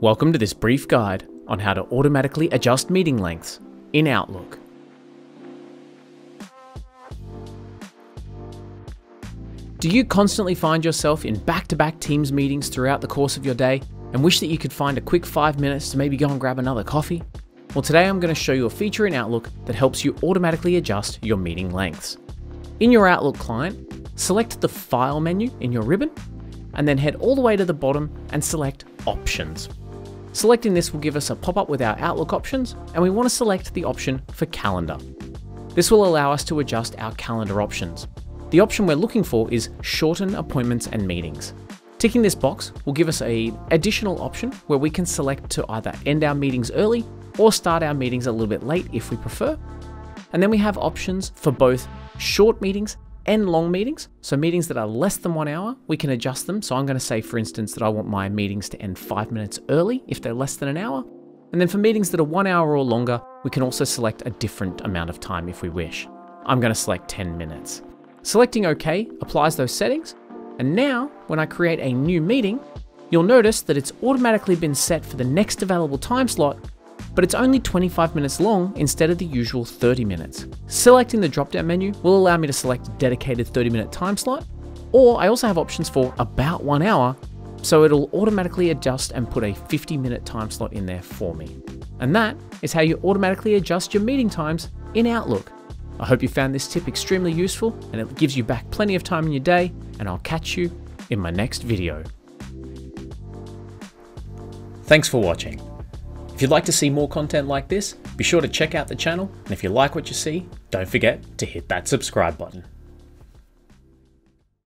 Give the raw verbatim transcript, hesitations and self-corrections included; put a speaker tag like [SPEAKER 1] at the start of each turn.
[SPEAKER 1] Welcome to this brief guide on how to automatically adjust meeting lengths in Outlook. Do you constantly find yourself in back-to-back Teams meetings throughout the course of your day and wish that you could find a quick five minutes to maybe go and grab another coffee? Well, today I'm going to show you a feature in Outlook that helps you automatically adjust your meeting lengths. In your Outlook client, select the File menu in your ribbon, and then head all the way to the bottom and select Options. Selecting this will give us a pop-up with our Outlook options, and we want to select the option for Calendar. This will allow us to adjust our calendar options. The option we're looking for is Shorten Appointments and Meetings. Ticking this box will give us an additional option where we can select to either end our meetings early or start our meetings a little bit late if we prefer. And then we have options for both short meetings and long meetings. So meetings that are less than one hour, we can adjust them. So I'm going to say, for instance, that I want my meetings to end five minutes early if they're less than an hour. And then for meetings that are one hour or longer, we can also select a different amount of time if we wish. I'm going to select ten minutes. Selecting OK applies those settings. And now when I create a new meeting, you'll notice that it's automatically been set for the next available time slot, but it's only twenty-five minutes long instead of the usual thirty minutes. Selecting the drop-down menu will allow me to select a dedicated thirty minute time slot, or I also have options for about one hour, so it'll automatically adjust and put a fifty minute time slot in there for me. And that is how you automatically adjust your meeting times in Outlook. I hope you found this tip extremely useful and it gives you back plenty of time in your day, and I'll catch you in my next video. Thanks for watching. If you'd like to see more content like this, be sure to check out the channel, and if you like what you see, don't forget to hit that subscribe button.